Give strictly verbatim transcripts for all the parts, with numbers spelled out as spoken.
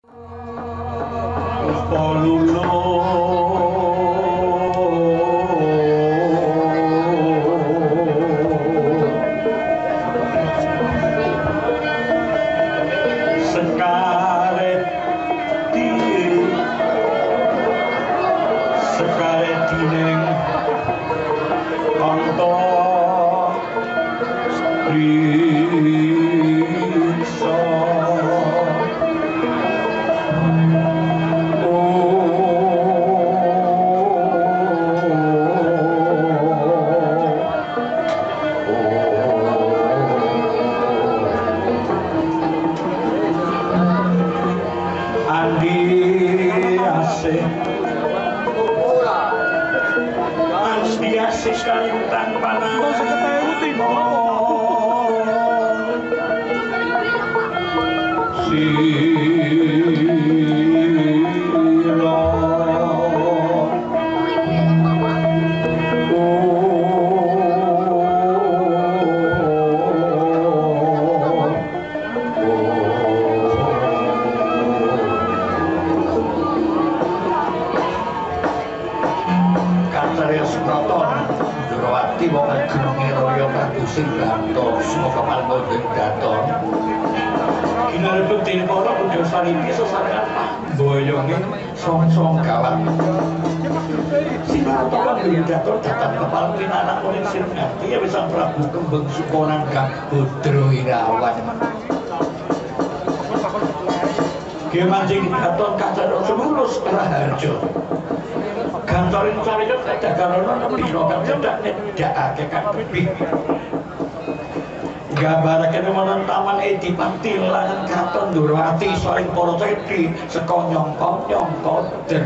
Gambarake menawa taman edi pantilan katon Durwati saling para cedhi saka nyongkong-nyong koder.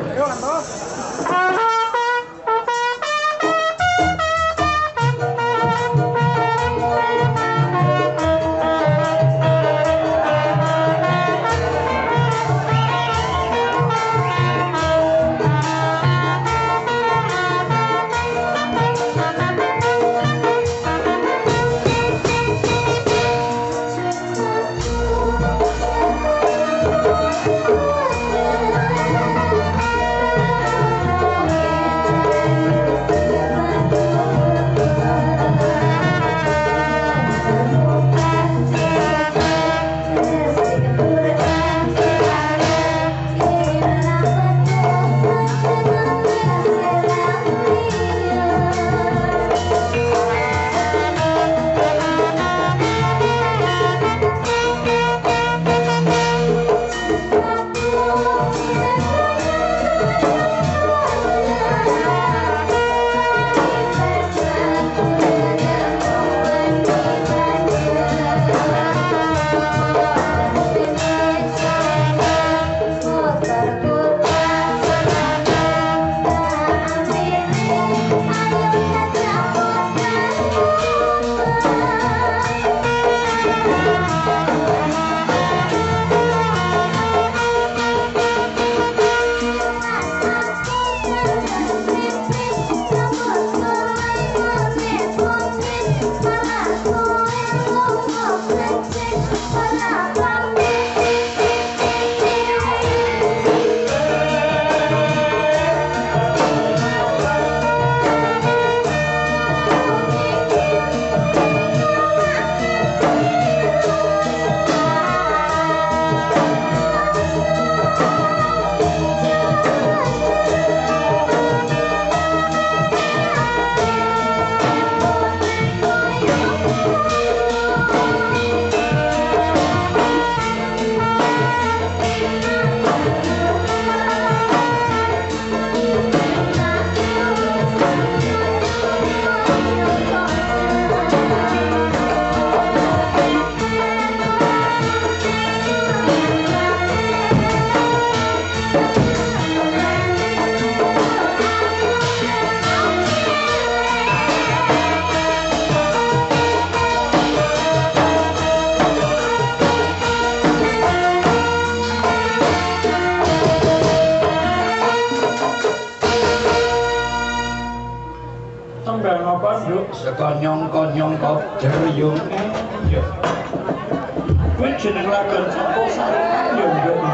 saka nyongko-nyongko deryung yo kowe jeneng lakon sapa sarengan yo nduk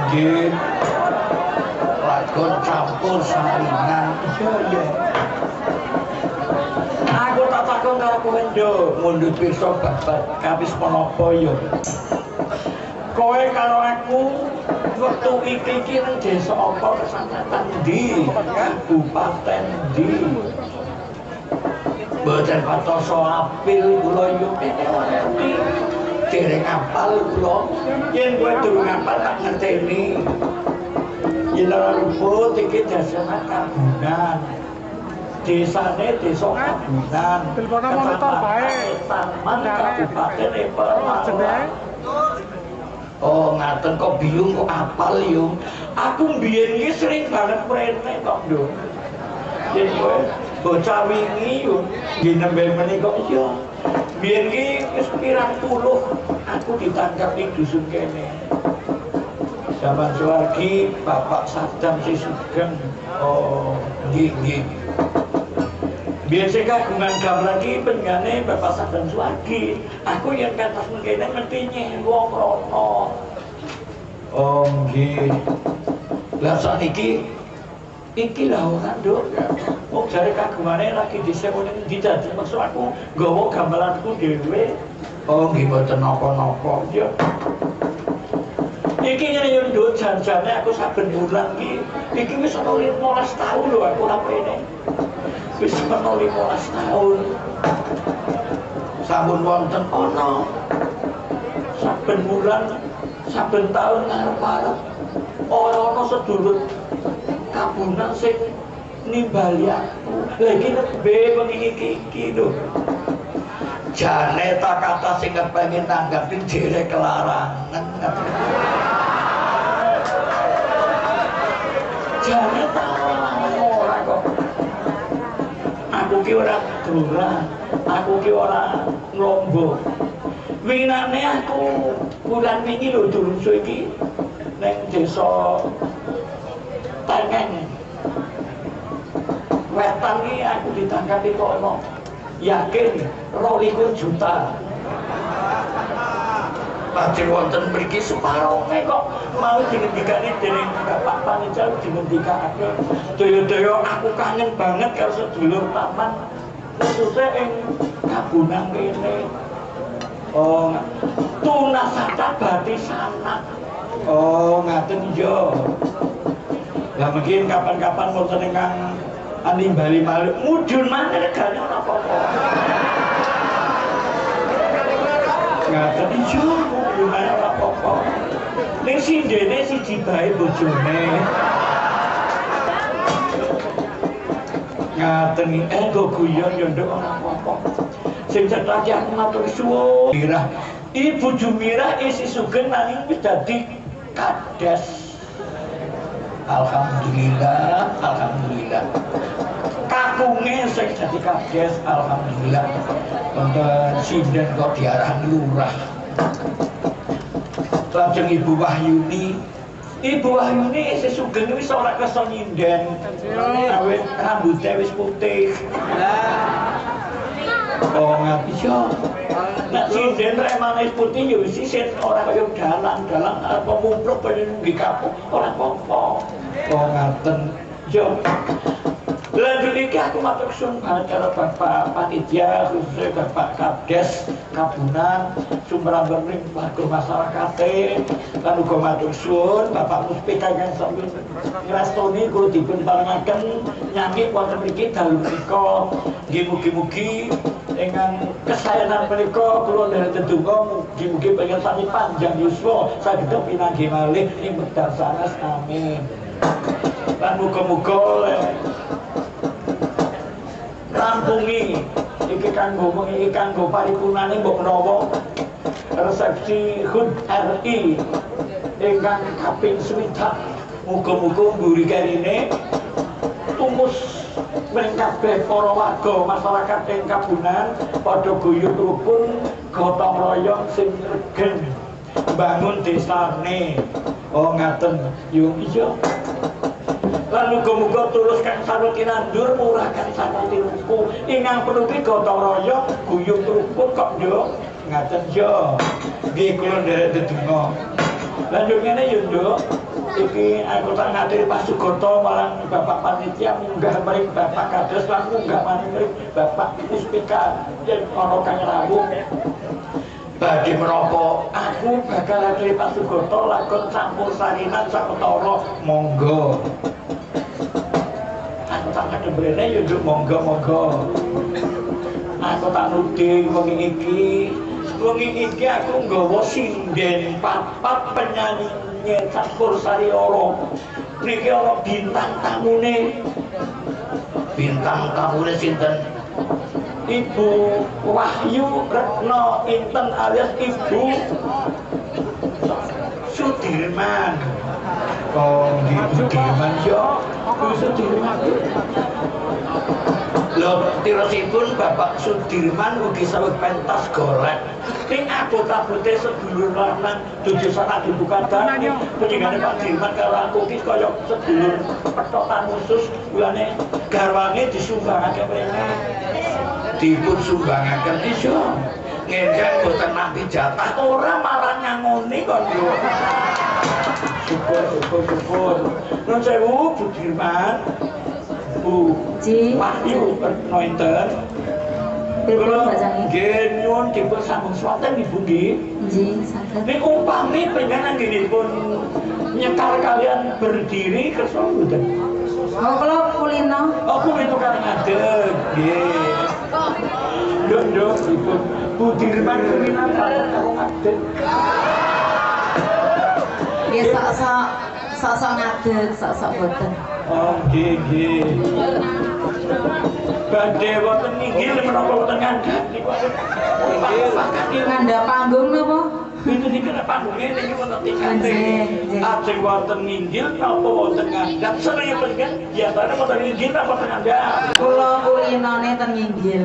nggih. Lakon campur saringan. Iya iya. Aku tak takon karo kowe nduk, mundhut pirsa babat kawis menapa ya. Kowe karo aku wektu iki iki nang desa apa kecamatan ndi? Kabupaten ndi? Mboten patoso apil kula yo kene ngerti. Dereng apal kula. Yen kowe durung apal tak ngerteni. Yen ora luput iki dasane Kabunan. Desane desa Kabunan. Telepon monitor bae. Taman Kabupaten Pemalang. Oh ngaten kok bingung kok apal yo. Aku mbiyen iki sering banget prene kok, Nduk. Yen kowe bocah wingi yo nggih nembe menika iya. Biyen iki wis pirang puluh aku ditangkap ning dusun kene. Zaman Suwargi Bapak Sadam Si Sugeng. Oh, nggih nggih. Biyen sing kagungan gamelan iki penjane Bapak Sadam Suwargi. Aku yang katas mengkene mesti nyewa krono. Oh nggih. Lah sakniki iki lha ora nduk. Wong jare kagungane lagi dhisik ngene ndi dadi maksud aku nggawa gamelanku dhewe. Oh nggih mboten napa-napa. Ya. Iki ngene yo nduk janjane aku saben bulan iki iki wis ana limolas taun lho aku ora pene. Wis ana limolas taun. Sampun wonten ana saben bulan saben taun ngarep-arep ora ana sedulur Kabunan sing nimbali aku. Lah iki nembe wengi iki iki lho. Jane tak kata sing kepengin nanggapi dhewe kelarangan. Jane tak ora kok. Aku ki ora durang, aku ki ora nglombo. Winane aku bulan wingi lho durung suwe iki ning desa Tengen. Wetan iki aku ditangkap di kono. Yakin rolikur juta. Lajeng wonten mriki separone kok mau dingendikane dening Bapak Panitia dingendikake. Daya-daya aku kangen banget karo sedulur taman khususnya ing Kabunan kene. Oh, tunasata bati sanak. Oh, ngaten iya. Lah mungkin kapan-kapan wonten ingkang animbali malih mudhun maneh regane ora apa-apa. Ngaten iya, mudhun maneh ora apa-apa. Ning sindene siji bae bojone. Ngaten iki engko guyon yo nduk ora apa-apa. Sing cetake aku matur suwun. Mirah, Ibu Jumirah isi sugeng nanging wis dadi kades. Alhamdulillah, alhamdulillah. Kakunge sing dadi kades, alhamdulillah. Wonten sinden kok diarani lurah. Lajeng Ibu Wahyuni, Ibu Wahyuni isih sugeng wis ora kersa nyinden. Awit rambutnya wis putih. Oh ngati yo. Nek sinden remane putih yo wis isin ora kaya dalang-dalang apa mumpruk pengen nggih kapuk ora apa-apa. Oh ngaten yo. Lanjut iki aku matur suwun karo Bapak Panitia khususnya Bapak Kades Kabunan Sumberamber ring warga masyarakate lan uga matur suwun Bapak Muspika kang sampun ngrastoni kula dipun paringaken nyanyi wonten mriki dalu menika nggih mugi-mugi ingkang kesayangan menika kula nderek ndedonga mugi-mugi panjenengan sami panjang yuswa saged pinanggih malih ing wekdal sanes amin. Lan muga-muga rampungi iki kanggo iki kanggo paripurnane mbok menawa resepsi H U D R I ingkang kaping swidak muga-muga mburi karine tumus mring kabeh para warga masyarakat ing Kabunan padha guyub rukun gotong royong sing regen bangun desane. Oh ngaten yo iya. Lan muga-muga tulus kang sarwa tinandur murah kang sarwa tinuku ingkang penuti gotong royong guyub rukun kok yo ngaten yo nggih kula nderek ndedonga. Lan yo ngene yo nduk iki aku tak ngatiri Pak Sugoto malah Bapak Panitia munggah mriki Bapak Kades lan munggah mriki Bapak Puspika yen ana kang rawuh badhe menapa aku bakal ngatiri Pak Sugoto lakon campur sarinan saketara monggo aku tak kadembrene yo nduk monggo-monggo aku tak nuding wengi iki wengi iki aku nggawa sinden papat penyanyi campur sari ora niki ana bintang tamune bintang tamune sinten Ibu Wahyu Retno Inten alias Ibu Sudirman oh Ibu Sudirman yo Ibu Sudirman lho tirosipun Bapak Sudirman ugi saweg pentas golek ning abot-abote sedulur lanang dudu sanak dibuka dan penjengane Pak Dirman karo aku iki kaya sedulur petokan khusus bulane garwane disumbangake mrene dipun sumbangaken iso ngendang boten nampi jatah ora malah nyangoni kon yo syukur syukur syukur nuwun sewu Bu Dirman Bu Wahyu Retno Inten kula nggih nyuwun dipun sambung swanten Ibu nggih nggih saged nek umpami panjenengan anggenipun nyekar kalian berdiri kersa mboten oh kula kulino oh kulino kalian ngadeg nggih nduk nduk dipun Bu Dirman kulino kalian ngadeg nggih sak-sak sak-sak ngadeg sak-sak boten oh nggih nggih badhe wonten inggil menapa wonten ngandhap niku nggih ngandhap panggung napa itu niki panggungnya niki wonten tikate ajeng wonten inggil napa wonten ngandhap sedaya pengen biasane wonten inggil napa wonten ngandhap kula kulinane ten inggil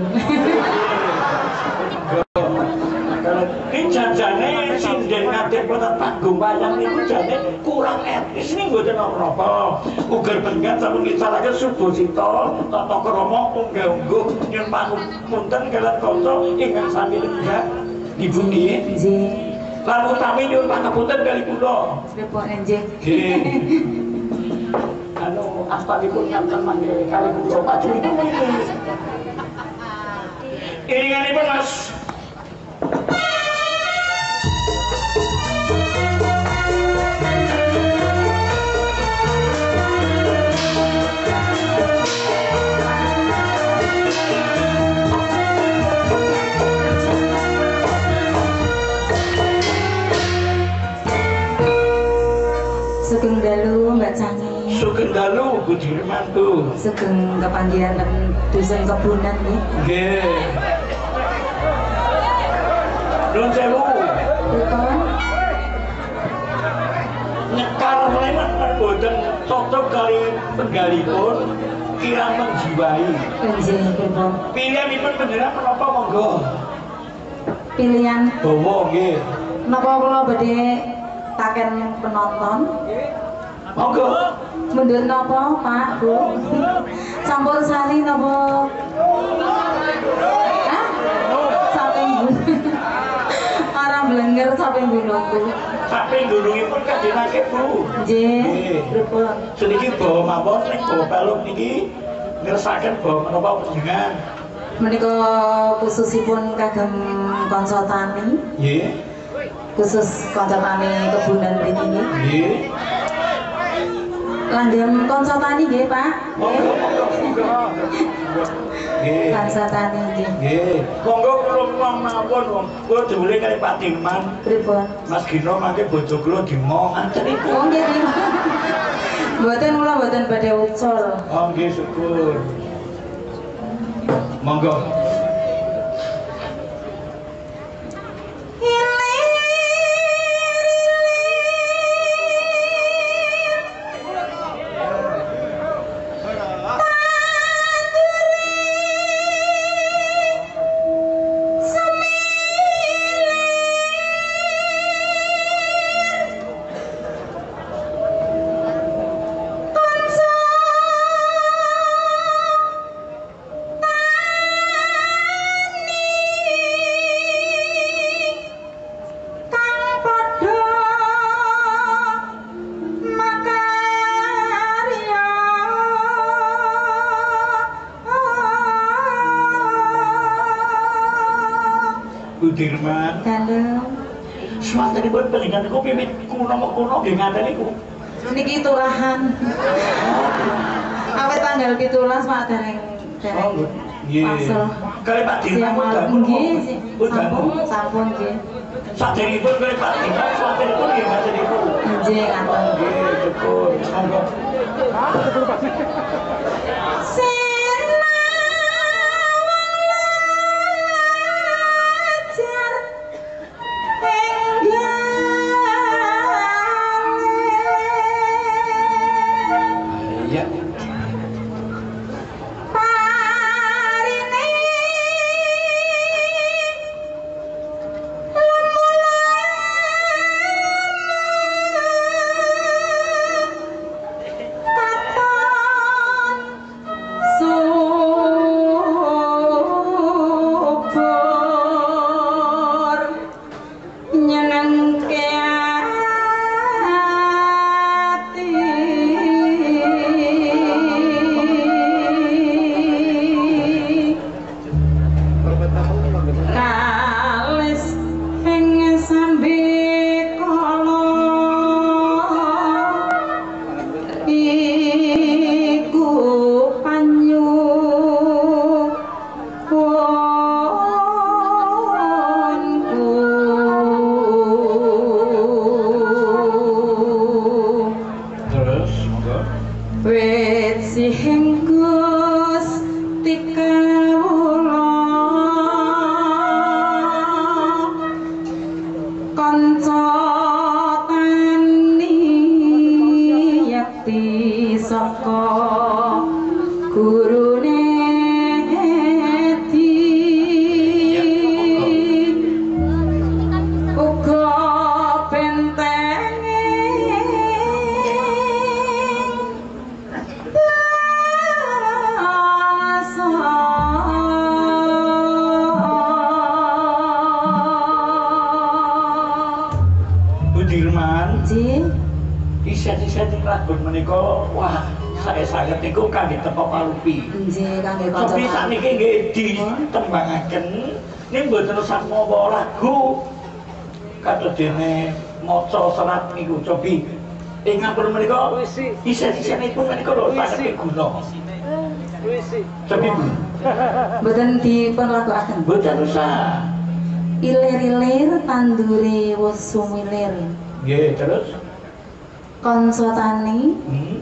ini janjane sinden ngadeg wonten panggung wayang niku jane kurang etis ning mboten napa-napa. Uger pengen sampun ngicaraken Subosita tata krama unggah-ungguh nyuwun pangapunten kaliyan kanca ingkang sami lenggah. Ibu nggih. Nggih. Lan utami nyuwun pangapunten kali kula. Pripun nggih. Nggih. Anu astanipun ngaten mangke kali kula maju. Iringanipun Mas Sugeng dalu Mbak Cangi. Sugeng dalu Bu Dirman Bu. Sugeng kepanggihan ten dusun kebunan nggih. Nggih. Nuwun sewu. Pripun? Nyekar mlebu boten cocok kali penggalipun kirang menjiwai. Nggih, pripun? Pilihanipun panjenengan menapa monggo? Pilihan Bawa nggih. napa kula badhe taken penonton monggo mundur napa Pak Bu campur sari napa hah samping ora blenger samping gunungku samping gunungipun kadhenake Bu nggih pripun seniki bawa mawon ning bawa peluk niki ngersakaken bawa menapa panjenengan menika khususipun kagem kanca tani nggih khusus kanca tani kebunan mriki nggih. Nggih. Langgeng kanca tani nggih, Pak. Monggo monggo monggo. Nggih. Kanca tani nggih. Nggih. Monggo kula mawon wong. Kula diwuli kali Pak Dirman. Pripun? Mas Gino mangke bojo kula dimo ngaten iku. Oh nggih. Mboten kula mboten badhe ucul. Oh nggih syukur. Monggo. Thank Dirman. Dalem. Swantenipun pengingan niku pipit kuno-kuno nggih ngaten niku. Niki turahan. Awet tanggal pitulas Pak dereng dereng. Nggih. Kali Pak Dirman nggih, sampun sampun nggih. Saderengipun kali Pak Dirman swantenipun nggih ngaten niku. Nggih ngaten. Nggih, syukur. Monggo. Tapi sakniki nggih ditembangaken ning mboten usah mawa lagu kados dene maca serat niku cobi ing ngapun menika isih-isihipun menika lho saged guna cobi mboten dipun lagokaken mboten usah ilir-ilir tandure wis sumilir nggih terus kanca tani hmm.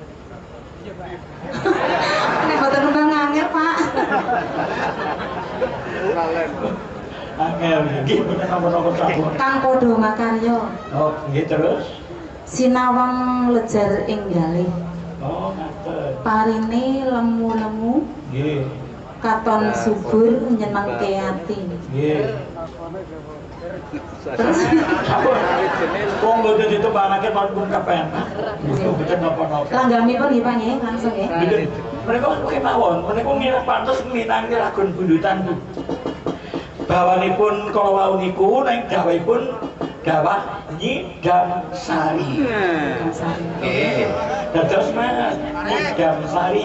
Nek mboten nembang angel, Pak. Angel iki mboten napa-napa sampun. Kang padha makarya. Oh, nggih terus. Sinawang lejar enggalih. Oh, ngaten. Parine lemu-lemu. Nggih. Katon subur nyenengke ati. Nggih. Terus sampun. Wong mboten ditembangake pun kepenak. Mboten napa-napa. Langgamipun nggih, Pak nggih, langsung nggih. Mereka kemawon, mereka ngira pantes minangke lagun bundutan Bu. Bawanipun kala wau niku ning dawuhipun dawah Nyidam Sari. Nggih. Dados Mas Nyidam Sari.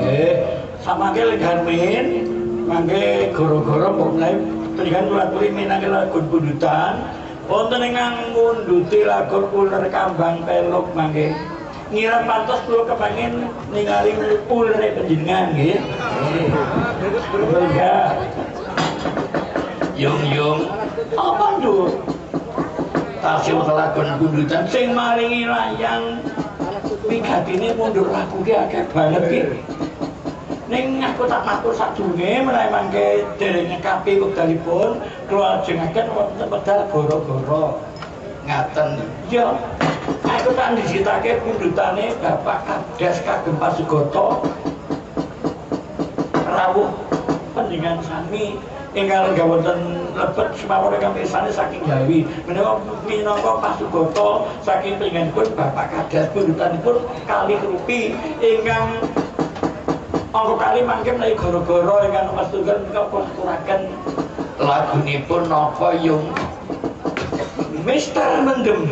Eh, sama ke Garmin, mangke goro-goro mulai pilihan laturi minangke lagu bundutan. Wonten ingkang ngunduti lagu uler kambang peluk mangke. Ngira pantos kula kepengin ningali ulere panjenengan nggih. Ya. Yung yung apa nduk? Tasih lakon bundutan sing maringi layang wigatine mundur lagu ki akeh banget ki. Ning aku tak matur sadurunge menawi mangke dereng nyekapi wekdalipun kula ajengaken wonten wedal goro-goro. Ngaten. Ya. Aku tak disitake pundutane Bapak Kades kagem Pasugata. Rawuh pendingan sami ingkang gawonten lebet semawon ingkang mirsani saking Jawi. Menawa minangka Pasugata saking pendinganipun Bapak Kades pundutanipun kalih rupi ingkang angka kali mangke menawi gara-gara ingkang nomor setunggal menika pun aturaken lagunipun napa yung Mister Mendem.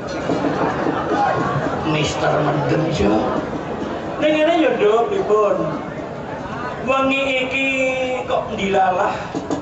Mister Mendem yo. Ning ngene yo Nduk pripun? Wengi iki kok ndilalah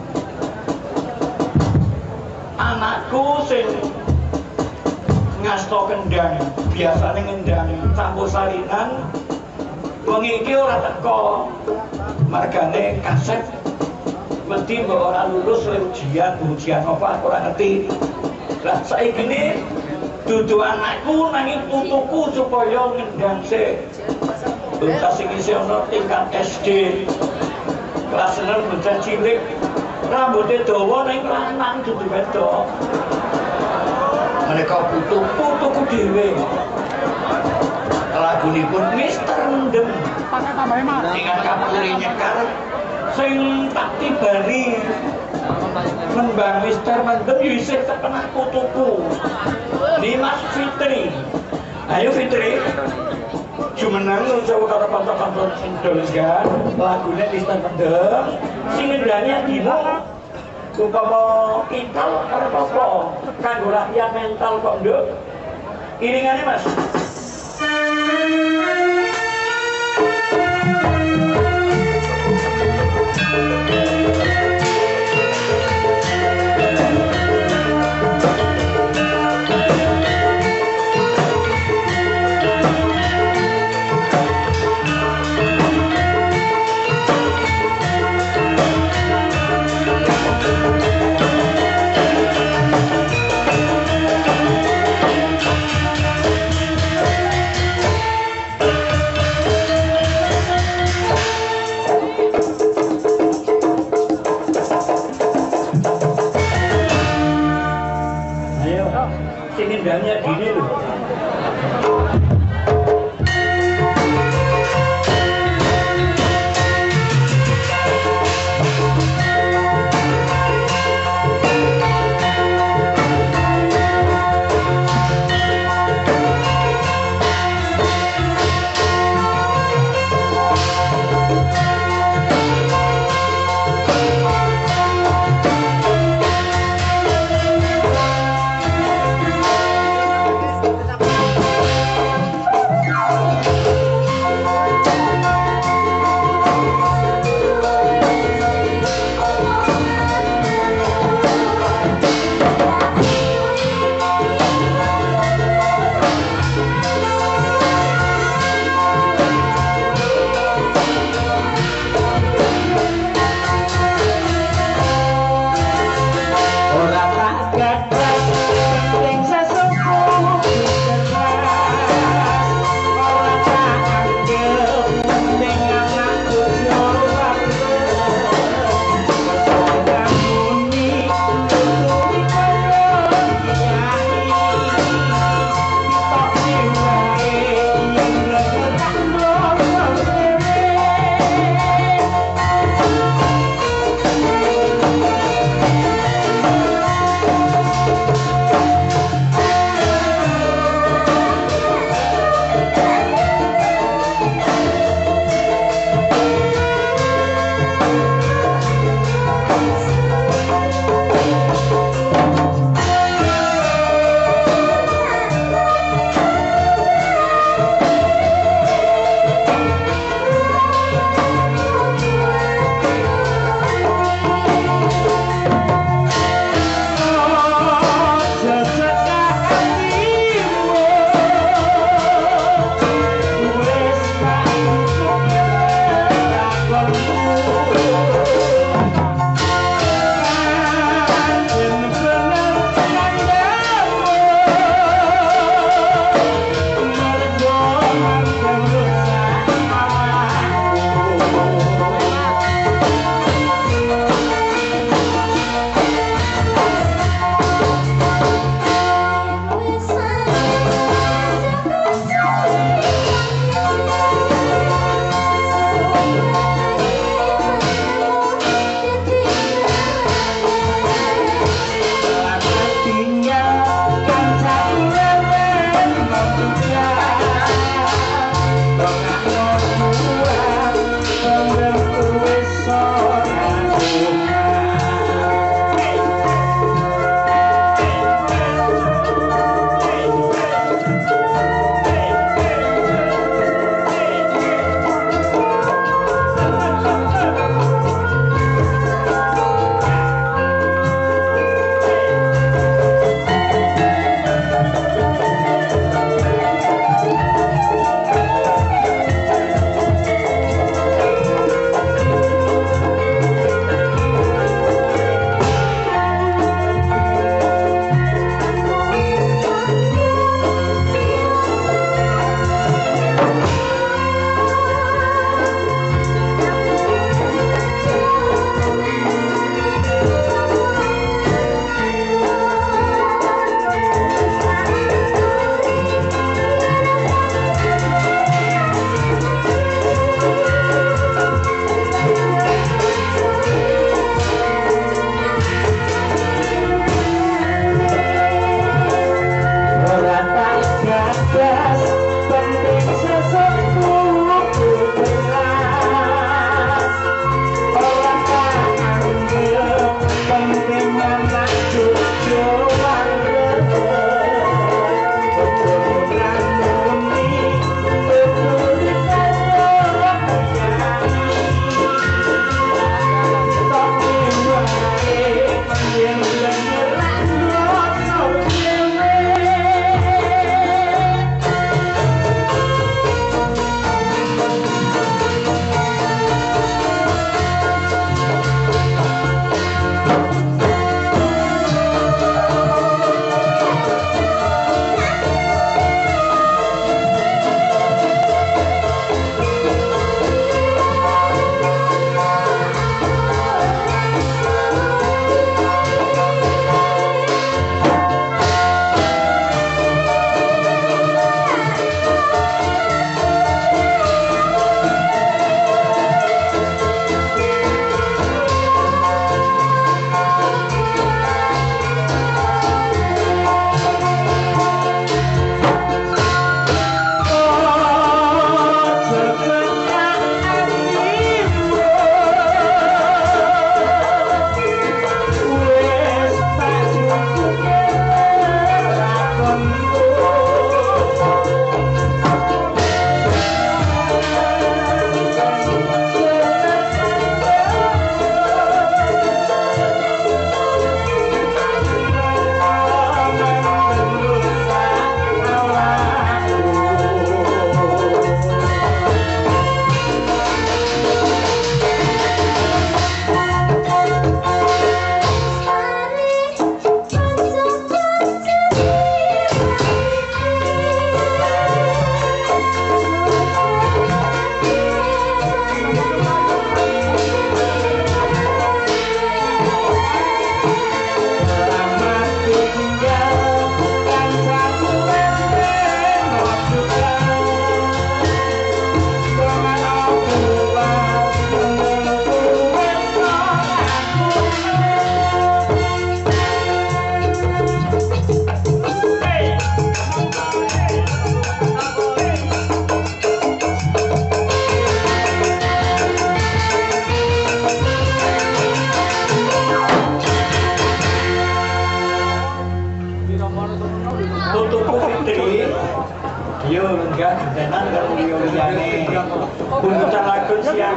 anakku sing ngasta kendang, biasane ngendang campur salinan. Wengi iki ora teko. Margane kaset mesti mbok ora lulus ujian, ujian apa ora ngerti. Lah saiki ne dudu anakku nanging putuku supaya ngendang sik. Bocah sing isih ana tingkat S D. Kelas enam bocah cilik. Rambutnya dawa nang lanang dudu wedok. Mereka putu putuku dhewe. Lagunipun Mister Mendem. Pakai tambahin Mas. Dengan kapuri nyekar sing tak tibani. Mbak Mister Mendem yo isih kepenak putuku. Dimas Fitri. Ayo Fitri. Jumenang njawa karo pantas-pantas sing dolga, lagune Mister Mendem sing ngendani dino. Upama kintal karo apa? Kanggo latihan mental kok, Nduk. Iringane Mas.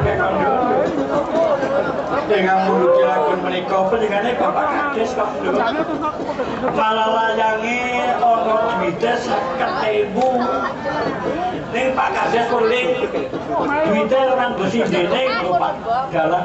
sampai kondo. Dengan mulut lagun menika penjengane Bapak Kades kondo. Malah layange ana duwite seket ewu. Ning Pak Kades kuling duwite orang besi dene Pak dalan.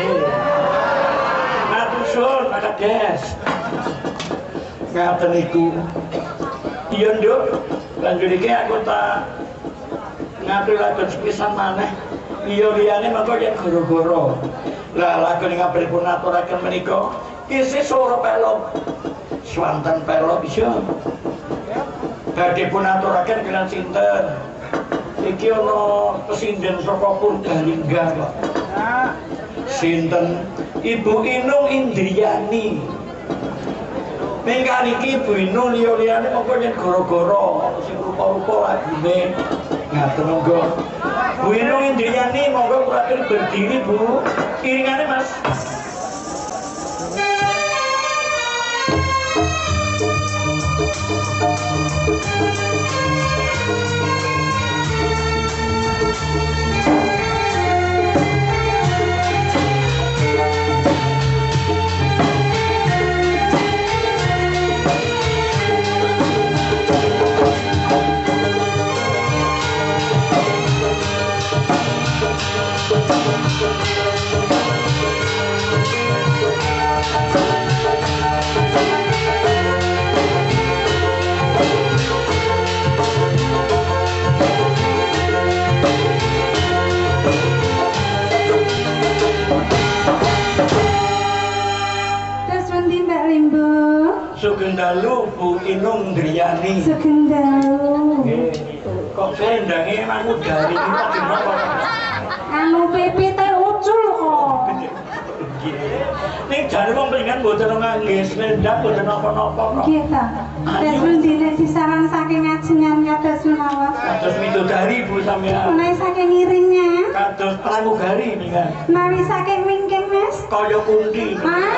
Matur suwun Pak Kades. Ngaten niku. Iya nduk, lanjut iki aku tak ngatur lagu sepisan maneh. Iya liyane mengko yen goro-goro. Lah lagu ning pripun aturaken menika isih swara pelok. Swanten pelok bisa. Badhe pun aturaken kalian sinten? Iki ana pesinden saka Purbalingga kok. Sinten? Ibu Inung Indriani. Mengkali iki Ibu Inung liya-liyane mongko yen goro-goro sing rupa-rupa lagune. Ngaten monggo. Bu Inung Indriani monggo kuwatir berdiri Bu. Iringane Mas. Sugeng dalu Bu Inung Indriani. Sugeng dalu. Nggih. Kok sendange mangu dari iki tak napa? Anu pipite ucul kok. Ning jane wong pengen mboten ngangge selendang mboten napa-napa kok. Nggih ta. Tes mendine sisaran saking ajengan kados menawa. Kados midodari Bu sampeyan. Menawi saking ngiringnya. Kados pramugari ningan. Menawi saking wingking Mas. Kaya kunti.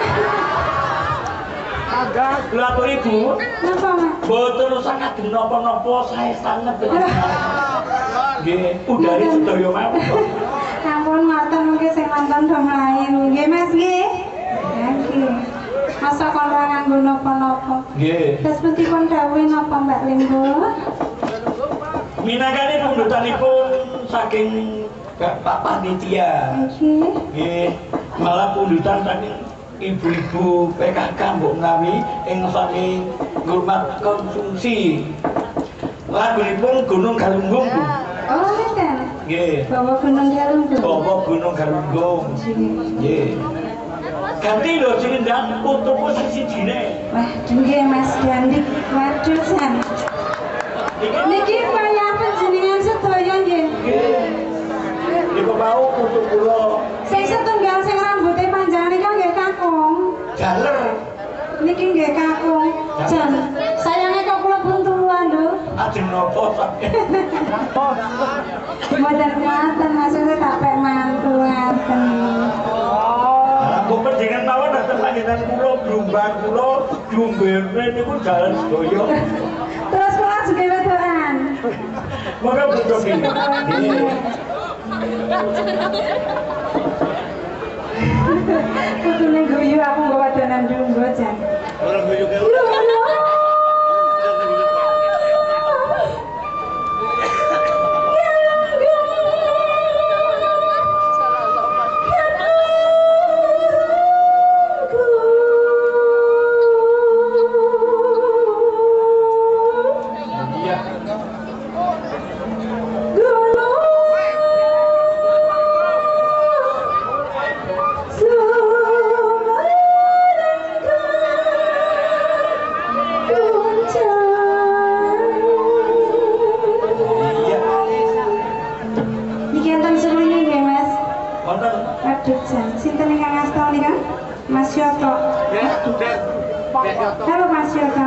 Agak Lha kok Ibu? Napa Mas? Mboten usah kadung napa-napa sae sanget. Nggih, udari sedaya mawon. Ampun ngoten mungkin sing nonton do mlayu. Nggih Mas nggih. Nggih. Masa kon ora nganggo napa-napa. Nggih. Terus pun dawuh napa Mbak Limbo? Minangkane pundutanipun saking Bapak Panitia. Nggih. Nggih, malah pundutan saking ibu-ibu P K K mbok menawi ing sami ngurmat konsumsi. Lagunipun Gunung Galunggung Bu. Oh ngeten. Nggih. Bawa Gunung Galunggung. Bawa Gunung Galunggung. Nggih. Ganti lho cilindang putuku siji-sijine. Wah, nggih Mas Gandik. Waduh san. Niki kaya panjenengan sedaya nggih. Nggih. Niku mau putu kula. Sing setunggal sing rambuté panjang nika nggih kakung. Jaler. Niki nggih kakung. Jan, sayange kok kula pun tuwa lho. Ajeng napa sampeyan? Mboten ngoten maksudnya tak pek mantu ngaten. Aku penjenengan mawon dateng panjenengan kula Blumbang kula Jumbene niku jalan sedaya. Terus kula juga wedokan. Monggo butuh iki. Kudune guyu aku nggo wadonan jumbo jan. Ora guyu ke. Halo Mas Yoga.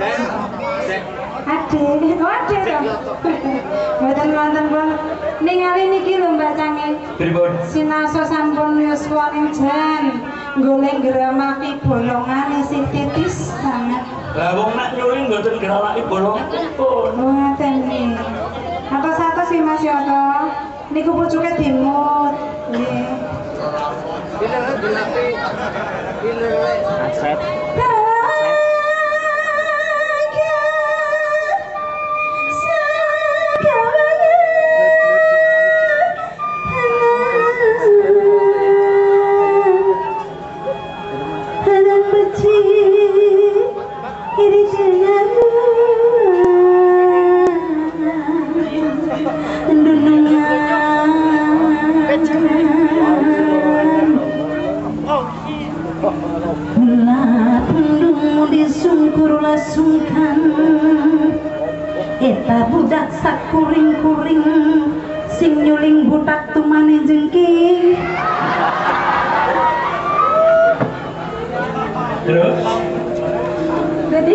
Ade, oh ade dong. Mboten wonten pun ningali niki lho Mbak Cange. Pripun? Sinaosa sampun yuswa ning jan. Golek gramaki bolongan isih titis sangat. Lah wong nak nyuri mboten gramaki bolongan pun. Oh ngaten nggih. Atos-atos sih Mas Yoga. niku pucuke dimut. Nggih. Aset. Eta budak sakuring-kuring sing nyuling butak tumane jengking. Terus Jadi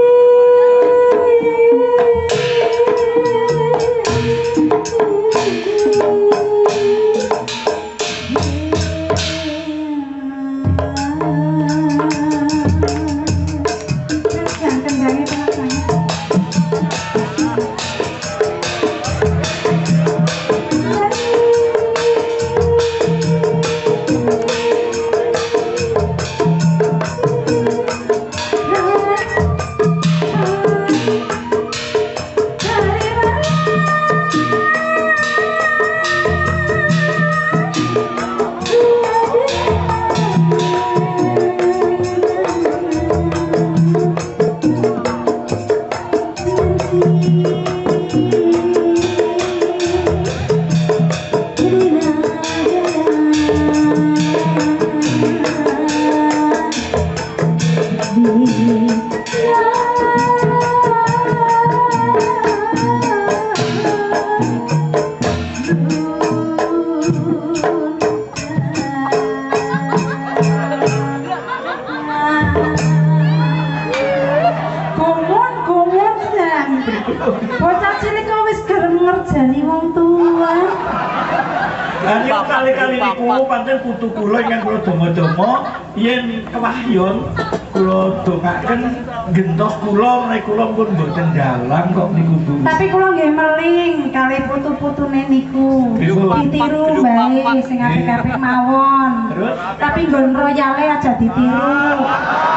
bocah cilik kok wis gelem ngerjani wong tuwa. Lah yen kali-kali niku pancen putu kula ingkang kula donga-donga yen kewahyon kula dongaken gentos kula menawi kula pun mboten dalang kok niku Bu. Tapi kula nggih meling kali putu-putune niku. Ditiru bae sing apik-apik mawon. Terus Tapi nggon royale aja ditiru.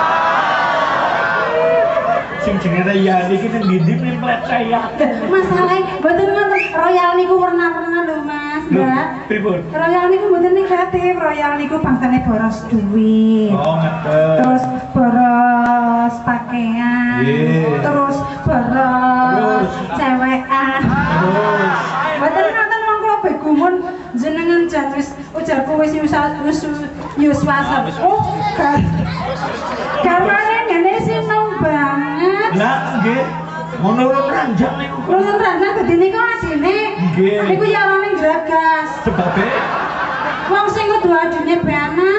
sing jenenge ya iki ning ndi mlempet saya. Masalahe mboten ngoten, royal niku warna-warna lho Mas, Mbak. Pripun? Royal niku mboten negatif, royal niku bangsane boros duit. Oh, ngeten. Terus boros pakaian. Yeah. Terus boros Terus. cewekan. Terus Mboten ngoten wong kula begumun jenengan jan wis ujarku wis wis wis wasa. Oh, gar. Garwane ngene sinau banget. lah nggih menurut ranjang niku kok. Menurut ranjang dadi niku asine. Nggih. Niku yarane gragas. Sebabe Wong sing kudu adune bana.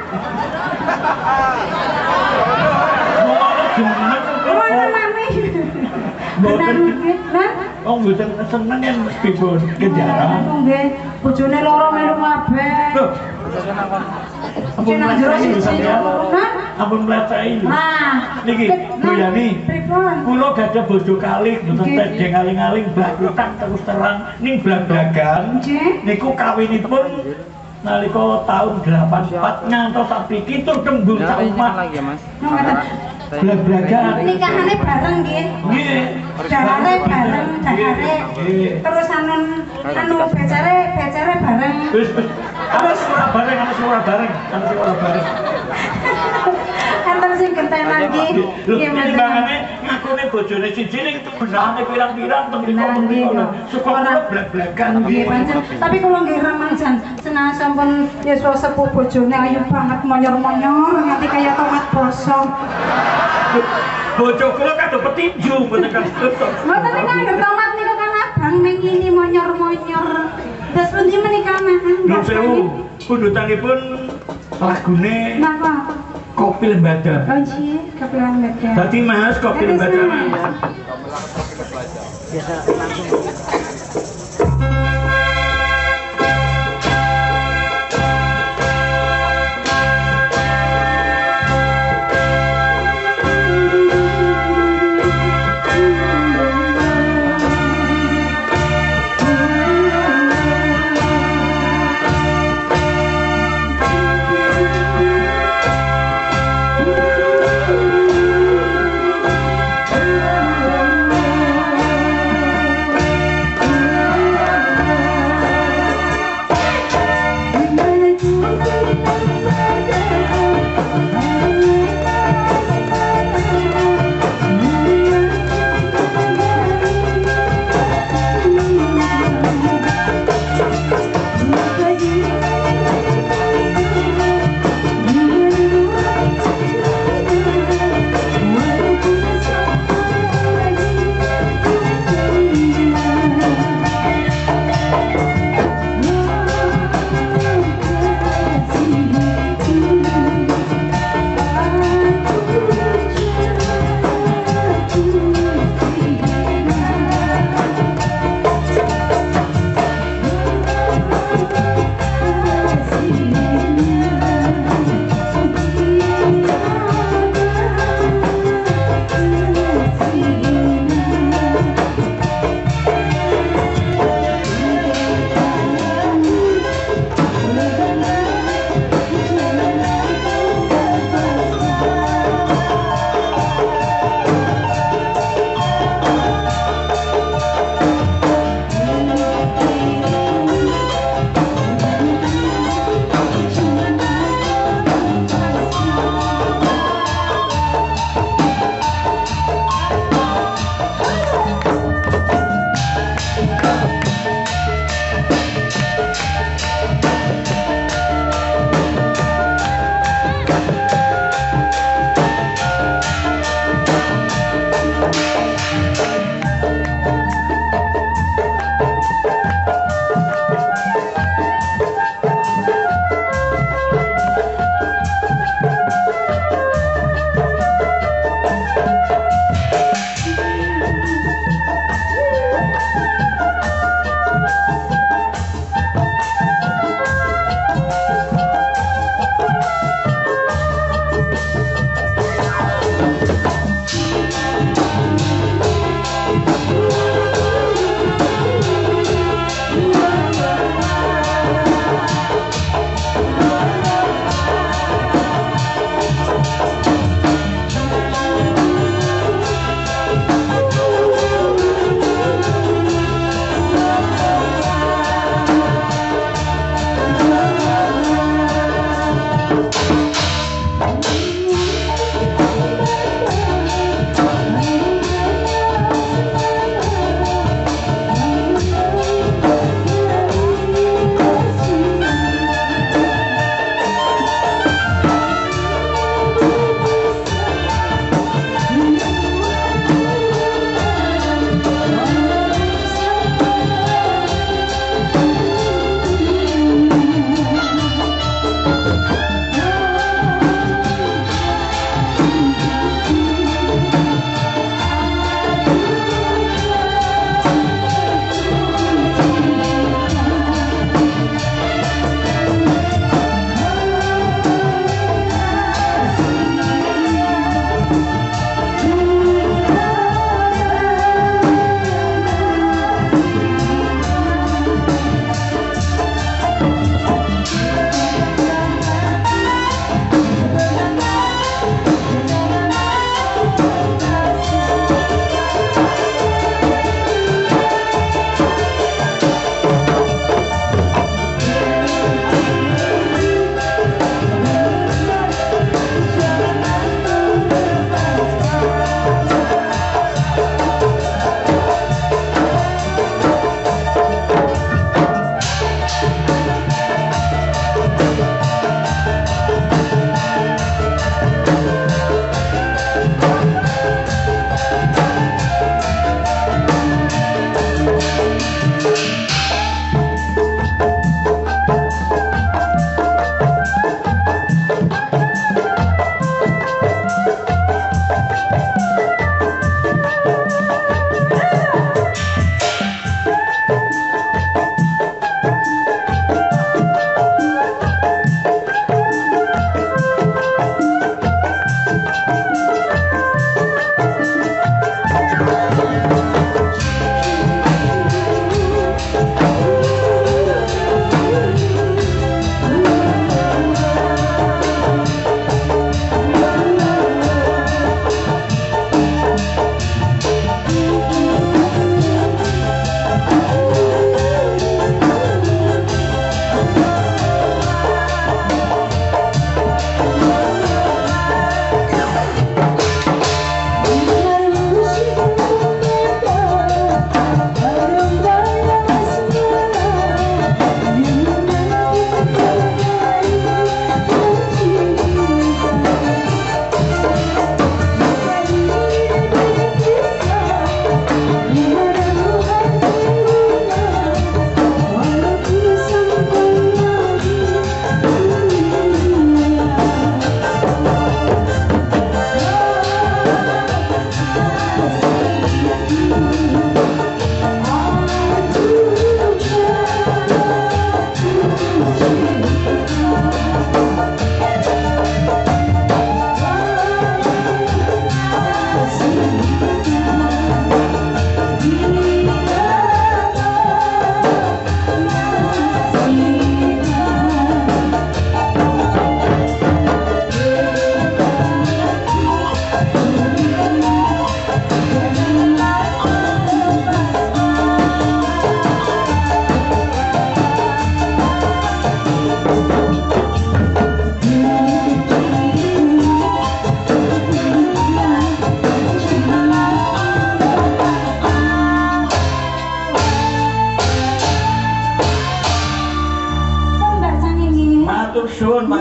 wong ana jeneng Ora mami. Benar nggih, Mas. oh mboten seneng yen pripun kejaran. Nggih, bojone loro melu kabeh. Loh, ampun Jeneng jero mlethei siji. sampeyan. Hah? Ampun mlethei. Nah, Niki, Bu Yani. Pripun? Kula gadah bojo kalih mboten Nggih. tedhe ngaling-aling blak-blak terus terang ning blak-blakan. Nggih. Niku kawinipun nalika tahun delapan puluh empat ngantos sapriki tur tembung sak omah. lagi Mas. Ngoten. Blak-blakan. Nikahane bareng nggih. Nggih. Dahare bareng, dahare. Nggih. Terus anu anu becere, becere bareng. Wis wis. Terus ora bareng, ana sing ora bareng, ana sing ora bareng. Enten sing gentenan nggih. Lho, Nggih, Mas. timbangane ngakune bojone siji ning benahane pirang-pirang teng mriko Nah, nggih, mriko. kok. Suka Ora. kula blak-blakan Nggih, pancen. Tapi kula nggih remang jan senang sampun yuswa sepuh bojone ayu banget monyor-monyor nganti kaya tomat bosong. Bojo kula kadho petinju mboten kadho. Mboten nek nganggo tomat niku kan abang ning ngini monyor-monyor. Terus pundi menika makan? Lho sewu, pundutanipun lagune Napa? Kopi Lembada. Oh iya, kepikiran beda. Dadi Mas Kopi Lembada.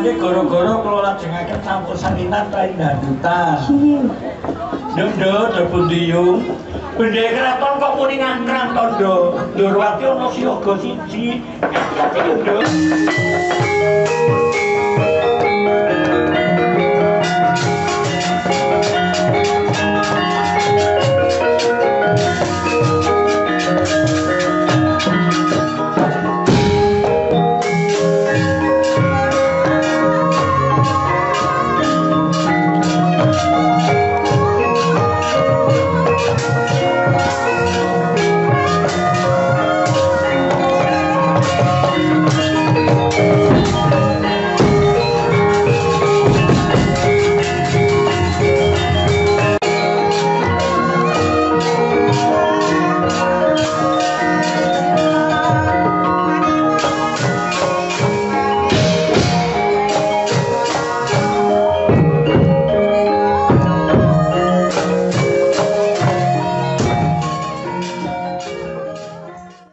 Ini goro-goro kalau lajengaken campur sanginan kain dandutan. Nduk-nduk, nduk bundiyung. Bendhe keraton kok muni ngangkrang to, Nduk. Ndurwati ana siaga siji. Ati-ati yo, Nduk.